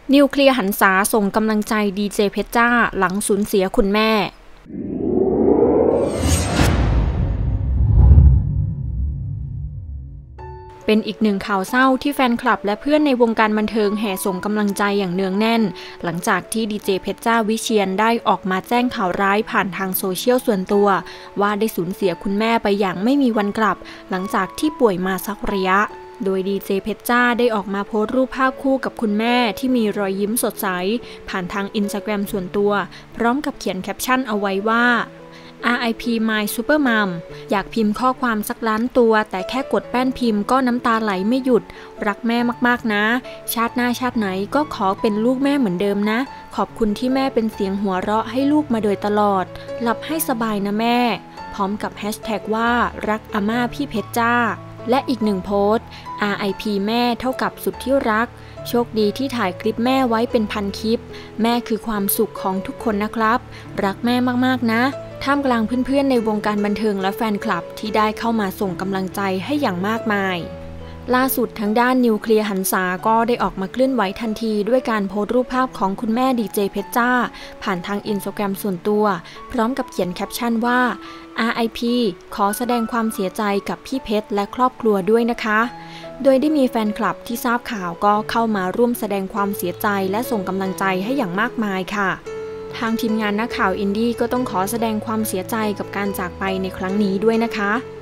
นิวเคลียร์หันษาส่งกำลังใจดีเจเพชรจ้าหลังสูญเสียคุณแม่เป็นอีกหนึ่งข่าวเศร้าที่แฟนคลับและเพื่อนในวงการบันเทิงแห่ส่งกำลังใจอย่างเนืองแน่นหลังจากที่ดีเจเพชรจ้าวิเชียรได้ออกมาแจ้งข่าวร้ายผ่านทางโซเชียลส่วนตัวว่าได้สูญเสียคุณแม่ไปอย่างไม่มีวันกลับหลังจากที่ป่วยมาสักระยะโดยดีเจเพชรจ้าได้ออกมาโพสต์รูปภาพคู่กับคุณแม่ที่มีรอยยิ้มสดใสผ่านทางอินสตาแกรมส่วนตัวพร้อมกับเขียนแคปชั่นเอาไว้ว่า RIP My Super Mom อยากพิมพ์ข้อความสักล้านตัวแต่แค่กดแป้นพิมพ์ก็น้ำตาไหลไม่หยุดรักแม่มากๆนะชาติหน้าชาติไหนก็ขอเป็นลูกแม่เหมือนเดิมนะขอบคุณที่แม่เป็นเสียงหัวเราะให้ลูกมาโดยตลอดหลับให้สบายนะแม่พร้อมกับแฮชแท็กว่ารักอาม่าพี่เพชรจ้าและอีกหนึ่งโพสต์ RIP แม่เท่ากับสุดที่รักโชคดีที่ถ่ายคลิปแม่ไว้เป็นพันคลิปแม่คือความสุขของทุกคนนะครับรักแม่มากๆนะท่ามกลางเพื่อนๆในวงการบันเทิงและแฟนคลับที่ได้เข้ามาส่งกำลังใจให้อย่างมากมายล่าสุดทางด้านนิวเคลียร์หันษาก็ได้ออกมาเคลื่อนไหวทันทีด้วยการโพสต์รูปภาพของคุณแม่ดีเจเพชรจ้าผ่านทางอินสตาแกรมส่วนตัวพร้อมกับเขียนแคปชั่นว่า RIP ขอแสดงความเสียใจกับพี่เพชรและครอบครัวด้วยนะคะโดยได้มีแฟนคลับที่ทราบข่าวก็เข้ามาร่วมแสดงความเสียใจและส่งกำลังใจให้อย่างมากมายค่ะทางทีมงานนักข่าวอินดี้ก็ต้องขอแสดงความเสียใจกับการจากไปในครั้งนี้ด้วยนะคะ